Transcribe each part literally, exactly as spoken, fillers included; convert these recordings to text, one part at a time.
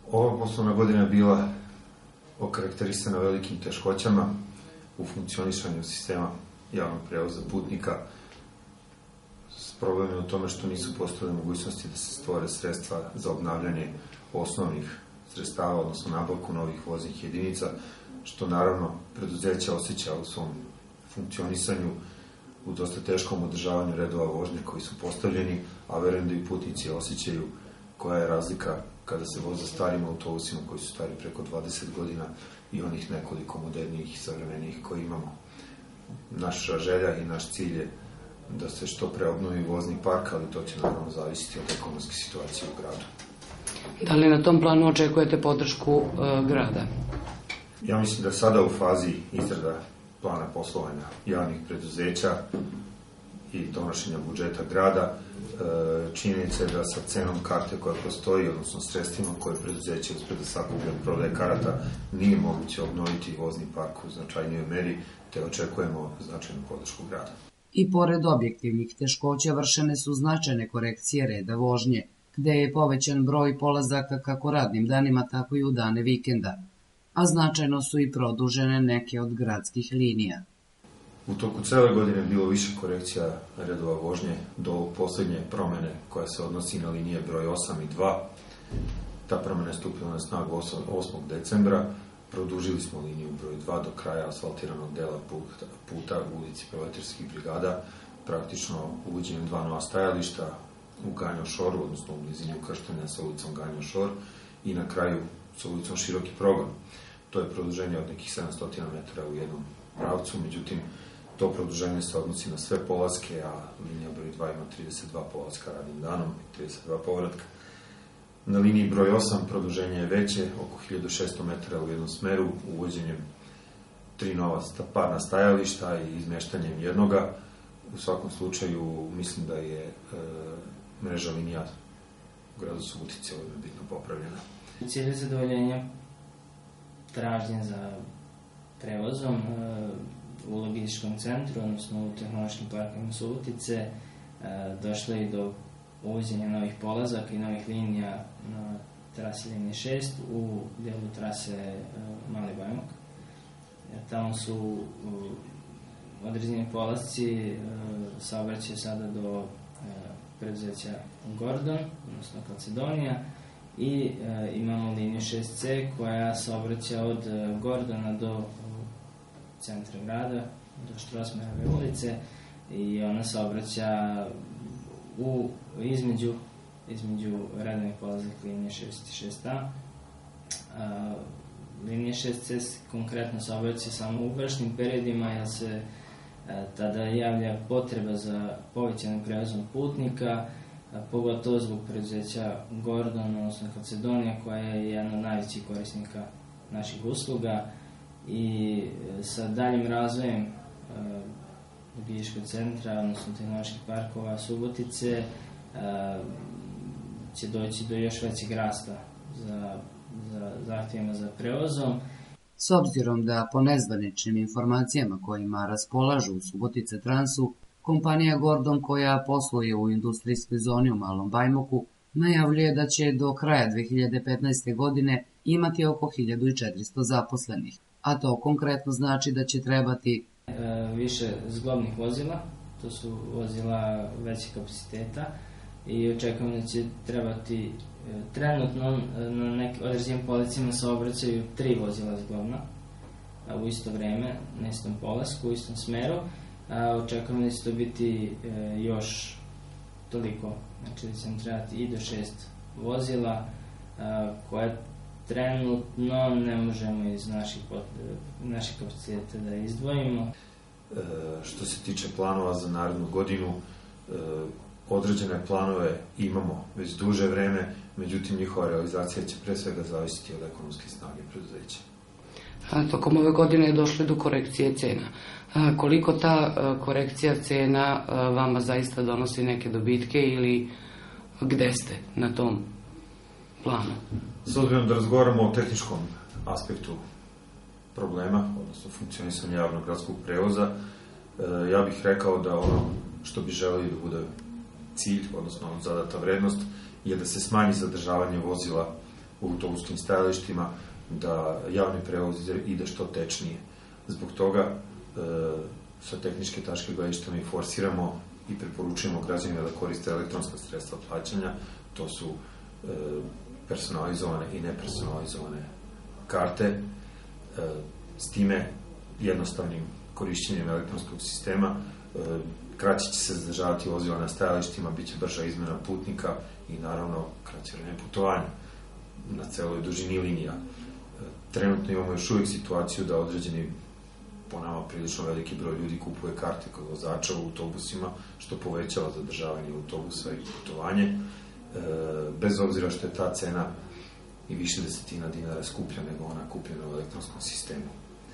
Ova poslovna godina je bila okarakterisana velikim teškoćama u funkcionisanju sistema javnog prevoza putnika, s problemom u tome što nisu postojale mogućnosti da se stvore sredstva za obnavljanje osnovnih sredstava, odnosno nabavku novih voznih jedinica, što naravno preduzeća osjeća u svom funkcionisanju u dosta teškom održavanju redova vožnje koji su postavljeni, a verujem da i putnici osjećaju koja je razlika kada se voze starim autobusima koji su stari preko dvadeset godina i onih nekoliko modernijih i savremenijih koji imamo. Naša želja i naš cilj je da se što pre obnovi vozni park, ali to će naravno zavisiti od ekonomske situacije u gradu. Da li na tom planu očekujete podršku e, grada? Ja mislim da sada u fazi izrada plana poslovanja javnih preduzeća i donošenja budžeta grada, činjenica je da sa cenom karte koja postoji, odnosno sredstvima koje preduzeće uspe da sakuplja od prodaje karata, nije moguće obnoviti vozni park u značajnijoj meri, te očekujemo značajnu podršku grada. I pored objektivnih teškoća vršene su značajne korekcije reda vožnje, gde je povećan broj polazaka kako radnim danima, tako i u dane vikenda, a značajno su i produžene neke od gradskih linija. U toku cele godine je bilo više korekcija redova vožnje do poslednje promene koja se odnosi na linije broj osam i dva. Ta promena je stupila na snagu osmog decembra. Produžili smo liniju broj dva do kraja asfaltiranog dela puta u ulici Proletarskih brigada, praktično uvođenjem dva nova stajališta u Ganjo Šoru, odnosno u blizini ukrštanja sa ulicom Ganjo Šor i na kraju sa ulicom Široki Progon. To je produženje od nekih sedamsto metara u jednom pravcu, međutim, to produženje se odnosi na sve polaske, a linija broj dva ima trideset dva polaska radnim danom i trideset dva povratka. Na liniji broj osam produženje je veće, oko hiljadu šesto metara u jednom smeru, uvođenjem tri nova parna stajališta i izmeštanjem jednoga. U svakom slučaju, mislim da je e, mreža linija u gradu Subotice ovdje bitno popravljena. U cilju zadovoljenja tražnje za prevozom e, u logističkom centru, odnosno u tehnološkim parkovima Subotice, došlo je do uvođenja novih polazaka i novih linija na trasi linije šest u delu trase Mali Bajmok. Tamo su određeni polazci saobraćaju sada do preduzeća Gordon, odnosno Kalcedonija, i imamo liniju šest ce koja saobraća od Gordona do centra grada, do Štrosmerove ulice, i ona saobraća u, između, između redovnih polaznih linije šest i šest a. a linija šest ce konkretno saobraća samo u vršnim periodima, jer se a, tada javlja potreba za povećanim prevozom putnika, a, pogotovo zbog preduzeća Gordon, odnosno Kalcedonija, koja je jedna od najvećih korisnika naših usluga. I sa daljim razvojem logističkog centra, odnosno tehnoloških parkova Subotice, će doći do još većeg rasta za, za zahtjevima za prevozom. S obzirom da po nezvaničnim informacijama kojima raspolažu u Subotice Transu, kompanija Gordon, koja posluje u industrijskoj zoni u Malom Bajmoku, najavljuje da će do kraja dve hiljade petnaeste. godine imati oko hiljadu četiristo zaposlenih, a to konkretno znači da će trebati e, više zglobnih vozila, to su vozila većih kapaciteta, i očekujemo da će trebati e, trenutno na nekim određenim policima saobraćaju tri vozila zglobna a, u isto vreme, na istom polasku, u istom smeru. A, očekujemo da će to biti e, još toliko, znači da će nam trebati i do šest vozila a, koje trenutno ne možemo iz naših, naših kapaciteta da izdvojimo. E, što se tiče planova za narednu godinu, e, određene planove imamo već duže vreme, međutim njihova realizacija će pre svega zavisiti od ekonomske snage preduzeća. A, tokom ove godine je došlo do korekcije cena. A, koliko ta a, korekcija cena a, vama zaista donosi neke dobitke ili gde ste na tom planu? S obzirom da razgovaramo o tehničkom aspektu problema, odnosno funkcionisanja javnog gradskog prevoza, ja bih rekao da ono što bi želeli da bude cilj, odnosno zadata vrednost, je da se smanji zadržavanje vozila u autobuskim stajalištima, da javni prevoz ide što tečnije. Zbog toga e, sa tehničke tačke gledišta mi forsiramo i preporučujemo građanima da koriste elektronska sredstva plaćanja. To su e, personalizovane i nepersonalizovane karte. E, s time jednostavnim korišćenjem elektronskog sistema e, kraće će se zadržavati vozila na stajalištima, bit će brža izmena putnika i naravno kraće vreme putovanja na celoj dužini linija. Trenutno imamo još uvijek situaciju da određeni, po nama prilično veliki broj ljudi kupuje karte kod vozača u autobusima, što povećava zadržavanje autobusa i putovanje, e, bez obzira što je ta cena i više desetina dinara skuplja nego ona kupljena u elektronskom sistemu.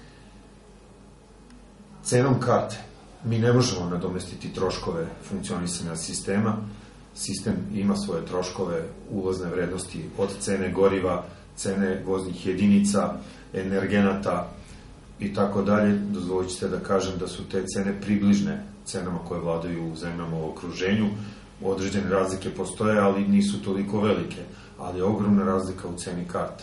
Cenom karte mi ne možemo nadomestiti troškove funkcionisanja sistema. Sistem ima svoje troškove, ulazne vrednosti od cene goriva, cene voznih jedinica, energenata i tako dalje. Dozvolit ćete da kažem da su te cene približne cenama koje vladaju u zemljama u okruženju. Određene razlike postoje, ali nisu toliko velike, ali je ogromna razlika u ceni karte.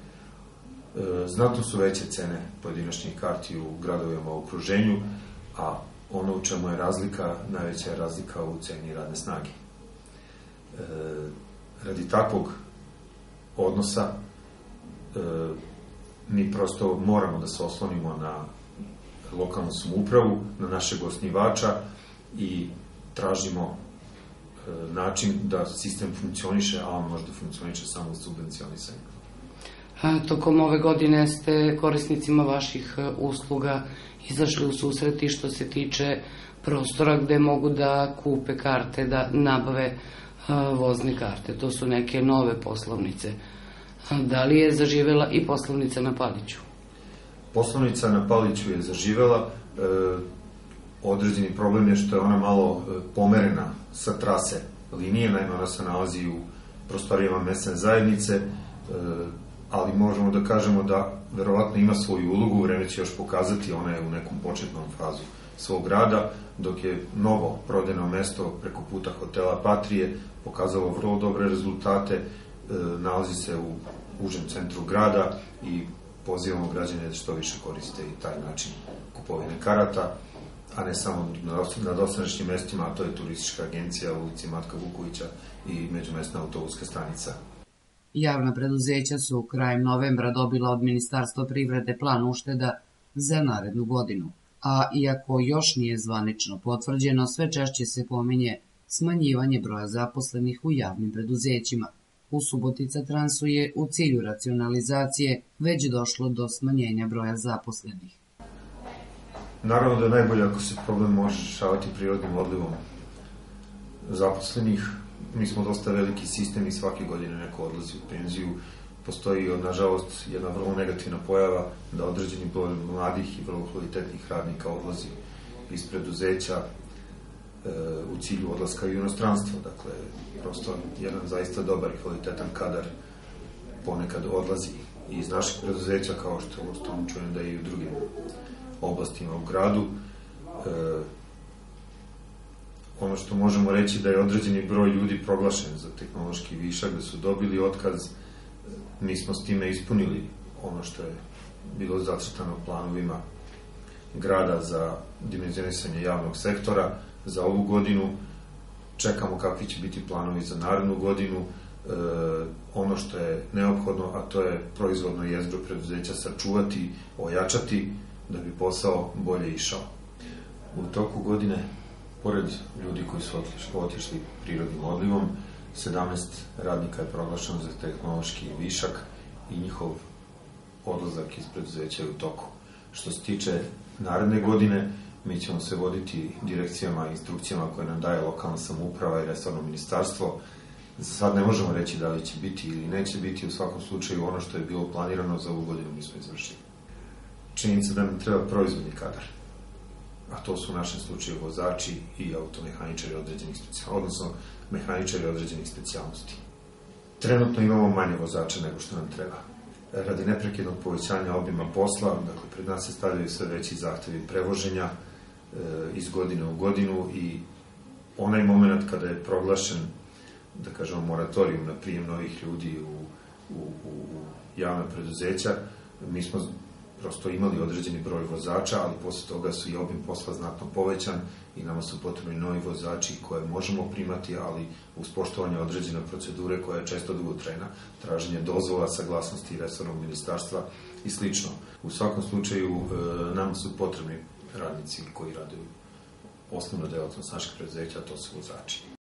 E, znatno su veće cene pojedinačnih karti u gradovima u okruženju, a ono u čemu je razlika, najveća je razlika u ceni radne snage. E, radi takvog odnosa e, mi prosto moramo da se oslonimo na lokalnu samoupravu, na našeg osnivača i tražimo e, način da sistem funkcioniše, a on možda funkcioniše samo u subvencionisanju. Tokom ove godine ste korisnicima vaših usluga izašli u susreti što se tiče prostora gde mogu da kupe karte, da nabave vozne karte. To su neke nove poslovnice. Da li je zaživela i poslovnica na Paliću? Poslovnica na Paliću je zaživela. E, određeni problem je što je ona malo pomerena sa trase linije, naime ona se nalazi u prostorijama mesne zajednice, e, ali možemo da kažemo da verovatno ima svoju ulogu, vreme će još pokazati, ona je u nekom početnom fazu svog rada, dok je novo prodajno mesto preko puta hotela Patrije pokazalo vrlo dobre rezultate, e, nalazi se u užem centru grada i pozivamo građane da što više koriste i taj način kupovine karata, a ne samo na dosadašnjim mestima, a to je turistička agencija u ulici Matka Vukovića i međumesna autobuska stanica. Javna preduzeća su krajem novembra dobila od Ministarstva privrede plan ušteda za narednu godinu, a iako još nije zvanično potvrđeno, sve češće se pominje smanjivanje broja zaposlenih u javnim preduzećima. U Subotica Transu je u cilju racionalizacije već došlo do smanjenja broja zaposlenih. Naravno da je najbolje ako se problem može rešavati prirodnim odlivom zaposlenih. Mi smo dosta veliki sistem i svake godine neko odlazi u penziju. Postoji, nažalost, jedna vrlo negativna pojava da određeni broj mladih i vrlo kvalitetnih radnika odlazi iz preduzeća e, u cilju odlaska u inostranstvo. Dakle, prosto jedan zaista dobar i kvalitetan kadar ponekad odlazi iz naših preduzeća, kao što uostalom čujem da i u drugim oblastima u gradu. E, ono što možemo reći da je određeni broj ljudi proglašen za tehnološki višak, da su dobili otkaz, mi smo s time ispunili ono što je bilo zacrtano planovima grada za dimenzionisanje javnog sektora za ovu godinu. Čekamo kakvi će biti planovi za narednu godinu. E, ono što je neophodno, a to je proizvodno jezgro preduzeća sačuvati, ojačati, da bi posao bolje išao. U toku godine, pored ljudi koji su otišli prirodnim odlivom, sedamnaest radnika je proglašeno za tehnološki višak i njihov odlazak iz preduzeća je u toku. Što se tiče naredne godine, mi ćemo se voditi direkcijama i instrukcijama koje nam daje lokalna samouprava i resorno ministarstvo. Za sad ne možemo reći da li će biti ili neće biti, u svakom slučaju ono što je bilo planirano za ovu godinu mi smo izvršili. Činjenica da nam treba proizvodni kadar, a to su u našem slučaju vozači i automehaničari određenih specijalnosti, odnosno mehaničari određenih specijalnosti. Trenutno imamo manje vozača nego što nam treba. Radi neprekidnog povećanja obima posla, dakle, pred nas se stavljaju sve veći zahtevi prevoženja e, iz godine u godinu i onaj moment kada je proglašen, da kažemo, moratorijum na prijem novih ljudi u u, u, u javna preduzeća. Mi smo prosto imali određeni broj vozača, ali posle toga su i obim posla znatno povećan i nama su potrebni novi vozači koje možemo primati, ali uz poštovanje određene procedure koja je često dugotrajna, traženje dozvola, saglasnosti resornog ministarstva i slično. U svakom slučaju nam su potrebni radnici koji rade osnovnu delatnost naših preduzeća, to su vozači.